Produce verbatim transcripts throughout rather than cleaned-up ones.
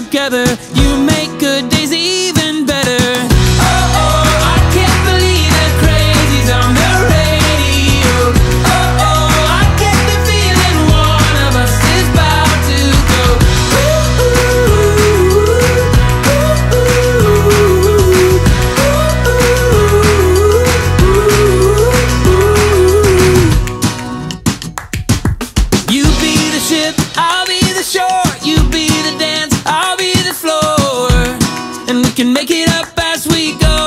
together, you make good days even better. Oh oh, I can't believe that crazy's on the radio. Oh oh, I get the feeling one of us is about to go. Ooh, ooh, ooh, ooh, ooh, ooh. You be the ship, I'll be the shore. You be the dance, I'll be the floor, and we can make it up as we go.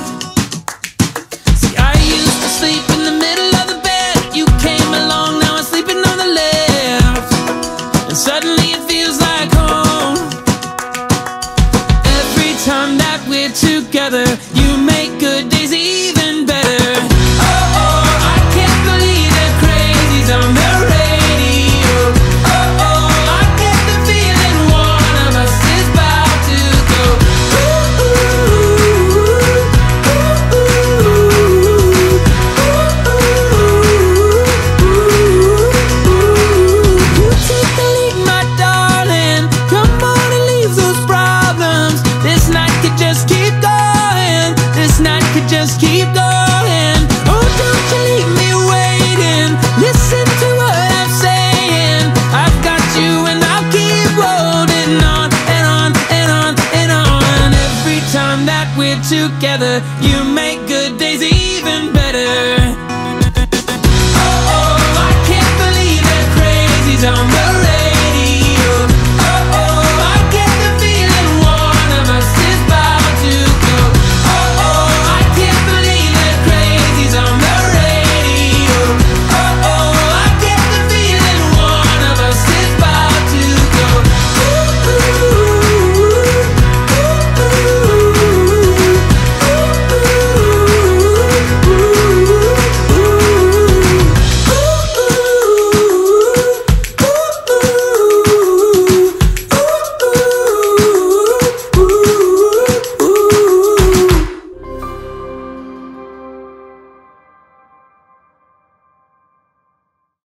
See, I used to sleep in the middle of the bed. You came along, now I'm sleeping on the left, and suddenly it feels like home. Every time that we're together, you make good days even better. Oh oh, I can't believe that crazy's on the radio. Oh oh, I get the feeling one of us is about to go. Ooh, ooh, ooh, ooh, ooh. You take the lead, my darling. Come on and leave those problems. This night could just keep going. This night could just keep going. Oh, don't you leave me waiting. Listen to what I'm saying. I've got you and I'll keep rolling on and on and on and on. Every time that we're together, you make good days even better. Oh oh, I can't believe that crazy's on the